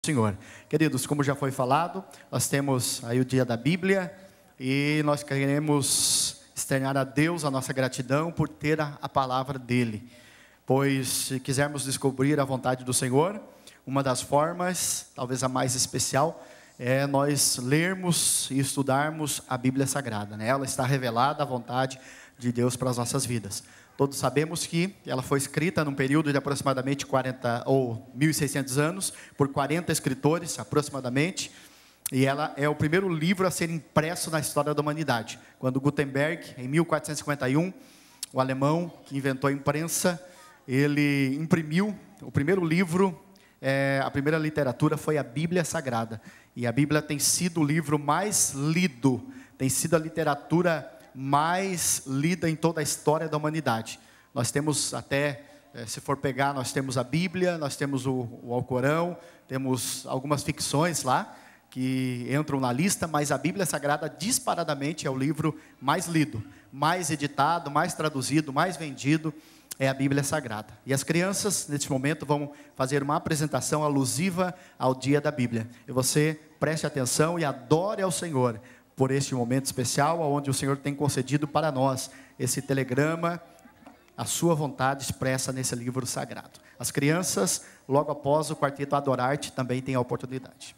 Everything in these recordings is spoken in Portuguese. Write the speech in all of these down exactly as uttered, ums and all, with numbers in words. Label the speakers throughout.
Speaker 1: Senhor. Queridos, como já foi falado, nós temos aí o dia da Bíblia e nós queremos externar a Deus a nossa gratidão por ter a, a palavra dele. Pois se quisermos descobrir a vontade do Senhor, uma das formas, talvez a mais especial, é nós lermos e estudarmos a Bíblia Sagrada, né? Ela está revelada a vontade de Deus para as nossas vidas. Todos sabemos que ela foi escrita num período de aproximadamente quarenta ou mil e seiscentos anos, por quarenta escritores aproximadamente, e ela é o primeiro livro a ser impresso na história da humanidade. Quando Gutenberg, em mil quatrocentos e cinquenta e um, o alemão que inventou a imprensa, ele imprimiu o primeiro livro, é, a primeira literatura foi a Bíblia Sagrada, e a Bíblia tem sido o livro mais lido, tem sido a literatura mais lida em toda a história da humanidade. Nós temos até, se for pegar, nós temos a Bíblia, nós temos o, o Alcorão, temos algumas ficções lá, que entram na lista, mas a Bíblia Sagrada disparadamente é o livro mais lido, mais editado, mais traduzido, mais vendido, é a Bíblia Sagrada. E as crianças, neste momento, vão fazer uma apresentação alusiva ao dia da Bíblia. E você preste atenção e adore ao Senhor por este momento especial, onde o Senhor tem concedido para nós esse telegrama, a sua vontade expressa nesse livro sagrado. As crianças, logo após o quarteto Adorarte, também têm a oportunidade.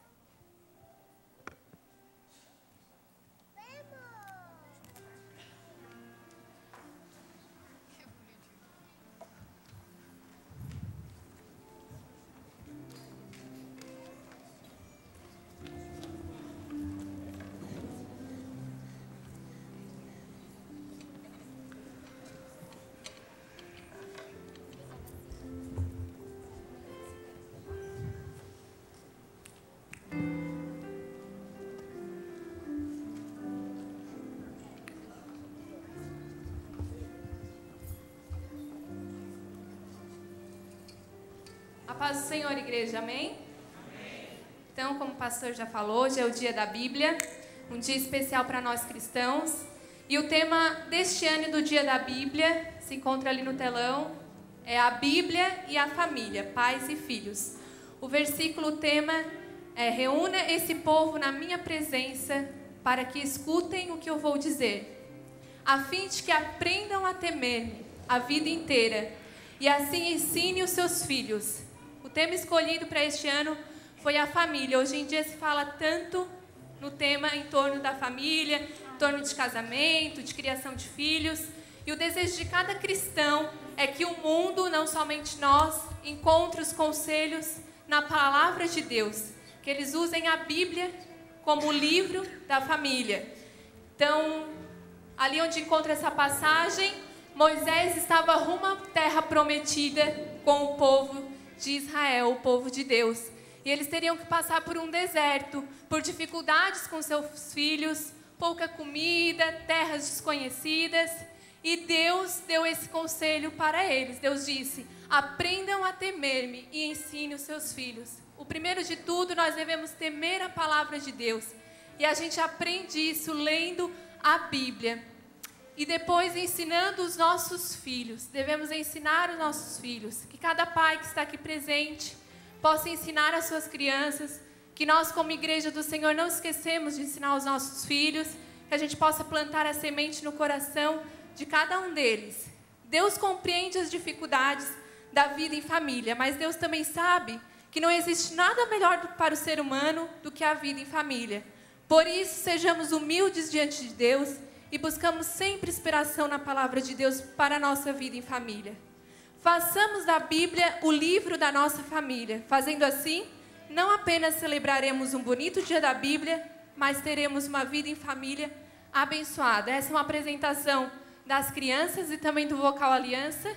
Speaker 2: A paz do Senhor, igreja, amém? Amém? Então, como o pastor já falou, hoje é o dia da Bíblia, um dia especial para nós cristãos. E o tema deste ano do dia da Bíblia, se encontra ali no telão, é a Bíblia e a família, pais e filhos. O versículo, o tema é: reúna esse povo na minha presença, para que escutem o que eu vou dizer, a fim de que aprendam a temer-me a vida inteira, e assim ensine os seus filhos. O tema escolhido para este ano foi a família. Hoje em dia se fala tanto no tema em torno da família, em torno de casamento, de criação de filhos. E o desejo de cada cristão é que o mundo, não somente nós, encontre os conselhos na palavra de Deus. Que eles usem a Bíblia como o livro da família. Então, ali onde encontra essa passagem, Moisés estava rumo à terra prometida com o povo de Israel, o povo de Deus. E eles teriam que passar por um deserto, por dificuldades com seus filhos, pouca comida, terras desconhecidas. E Deus deu esse conselho para eles. Deus disse: aprendam a temer-me e ensine os seus filhos. O primeiro de tudo, nós devemos temer a palavra de Deus. E a gente aprende isso lendo a Bíblia. E depois ensinando os nossos filhos. Devemos ensinar os nossos filhos. Que cada pai que está aqui presente possa ensinar as suas crianças. Que nós, como igreja do Senhor, não esquecemos de ensinar os nossos filhos. Que a gente possa plantar a semente no coração de cada um deles. Deus compreende as dificuldades da vida em família. Mas Deus também sabe que não existe nada melhor para o ser humano do que a vida em família. Por isso, sejamos humildes diante de Deus e buscamos sempre inspiração na palavra de Deus para a nossa vida em família. Façamos da Bíblia o livro da nossa família. Fazendo assim, não apenas celebraremos um bonito dia da Bíblia, mas teremos uma vida em família abençoada. Essa é uma apresentação das crianças e também do Vocal Aliança.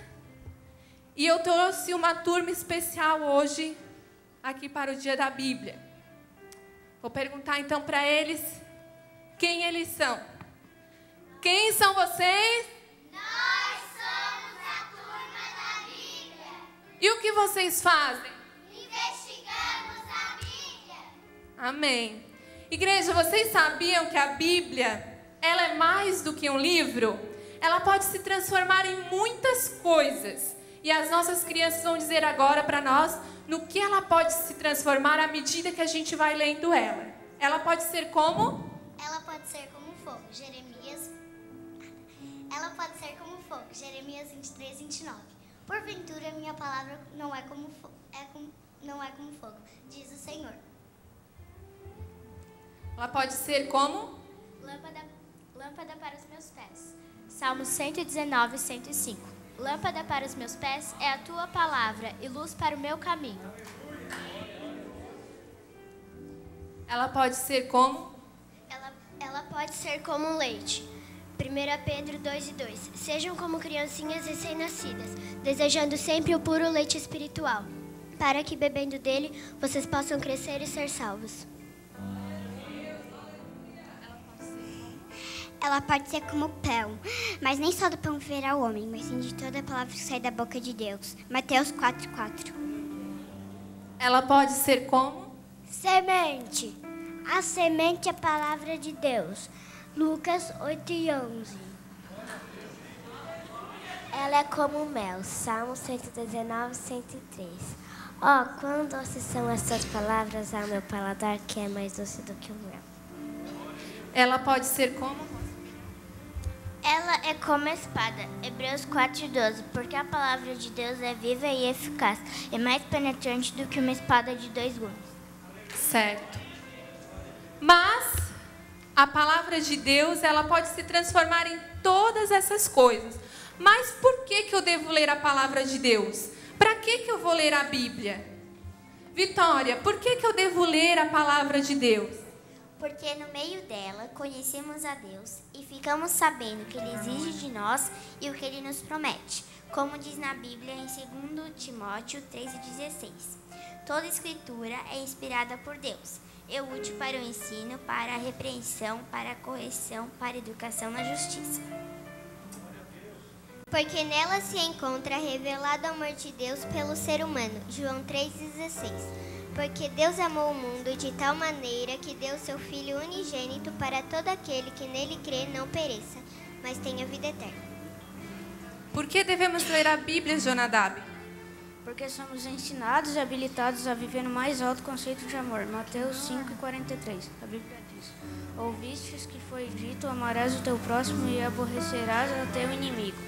Speaker 2: E eu trouxe uma turma especial hoje aqui para o dia da Bíblia. Vou perguntar então para eles quem eles são. Quem são vocês?
Speaker 3: Nós somos a turma da Bíblia.
Speaker 2: E o que vocês fazem?
Speaker 3: Investigamos a Bíblia.
Speaker 2: Amém. Igreja, vocês sabiam que a Bíblia, ela é mais do que um livro? Ela pode se transformar em muitas coisas. E as nossas crianças vão dizer agora para nós no que ela pode se transformar à medida que a gente vai lendo ela. Ela pode ser como?
Speaker 3: Ela pode ser como fogo. Jeremias. Ela pode ser como fogo. Jeremias vinte e três, vinte e nove. Porventura, minha palavra não é como, fo é com, não é como fogo, diz o Senhor.
Speaker 2: Ela pode ser como?
Speaker 4: Lâmpada, lâmpada para os meus pés. Salmos cento e dezenove, cento e cinco. Lâmpada para os meus pés é a tua palavra e luz para o meu caminho.
Speaker 2: Ela pode ser como?
Speaker 3: Ela, ela pode ser como leite. primeira Pedro dois e dois. Sejam como criancinhas recém-nascidas, desejando sempre o puro leite espiritual, para que, bebendo dele, vocês possam crescer e ser salvos. Ela pode ser como pão, mas nem só do pão viverá o homem, mas sim de toda a palavra que sai da boca de Deus. Mateus quatro, quatro.
Speaker 2: Ela pode ser como?
Speaker 3: Semente. A semente é a palavra de Deus. Lucas oito e onze.
Speaker 5: Ela é como mel. Salmo cento e dezenove, cento e três. Ó, oh, quão doces são essas palavras ao meu paladar, que é mais doce do que o mel.
Speaker 2: Ela pode ser como?
Speaker 3: Ela é como a espada. Hebreus quatro e doze. Porque a palavra de Deus é viva e eficaz, é mais penetrante do que uma espada de dois gumes.
Speaker 2: Certo. Mas a palavra de Deus, ela pode se transformar em todas essas coisas. Mas por que que eu devo ler a palavra de Deus? Para que que eu vou ler a Bíblia? Vitória, por que que eu devo ler a palavra de Deus?
Speaker 3: Porque no meio dela conhecemos a Deus e ficamos sabendo o que Ele exige de nós e o que Ele nos promete, como diz na Bíblia em dois Timóteo três e dezesseis. Toda escritura é inspirada por Deus, é útil para o ensino, para a repreensão, para a correção, para a educação na justiça. Porque nela se encontra revelado o amor de Deus pelo ser humano. João três e dezesseis. Porque Deus amou o mundo de tal maneira que deu seu Filho unigênito para todo aquele que nele crê não pereça, mas tenha vida eterna.
Speaker 2: Por que devemos ler a Bíblia, Jonadab?
Speaker 6: Porque somos ensinados e habilitados a viver no mais alto conceito de amor. Mateus cinco, quarenta e três. A Bíblia diz: ouvistes que foi dito, amarás o teu próximo e aborrecerás o teu inimigo.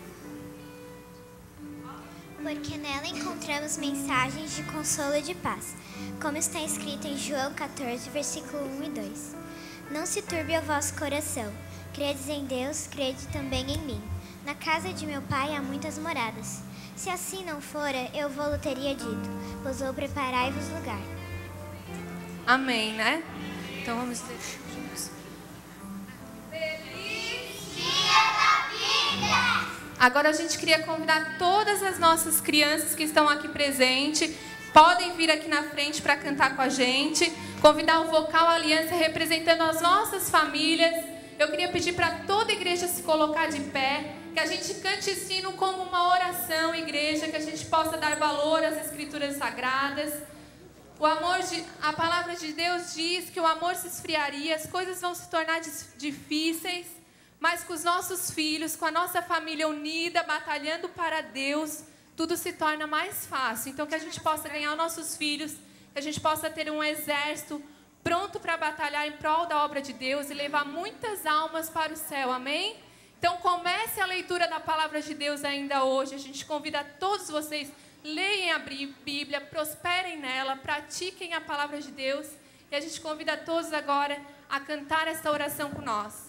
Speaker 3: Porque nela encontramos mensagens de consolo e de paz, como está escrito em João quatorze, versículo um e dois. Não se turbe o vosso coração, credes em Deus, crede também em mim. Na casa de meu pai há muitas moradas. Se assim não fora, eu vou-lo teria dito, pois vou preparai-vos lugar.
Speaker 2: Amém, né? Então vamos ler juntos. Agora a gente queria convidar todas as nossas crianças que estão aqui presentes, podem vir aqui na frente para cantar com a gente, convidar o Vocal Aliança representando as nossas famílias. Eu queria pedir para toda a igreja se colocar de pé, que a gente cante esse hino como uma oração, igreja, que a gente possa dar valor às escrituras sagradas. O amor de, a palavra de Deus diz que o amor se esfriaria, as coisas vão se tornar difíceis, mas com os nossos filhos, com a nossa família unida, batalhando para Deus, tudo se torna mais fácil. Então que a gente possa ganhar os nossos filhos, que a gente possa ter um exército pronto para batalhar em prol da obra de Deus e levar muitas almas para o céu, amém? Então comece a leitura da palavra de Deus ainda hoje. A gente convida todos vocês, leiam a Bíblia, prosperem nela, pratiquem a palavra de Deus. E a gente convida todos agora a cantar esta oração com nós.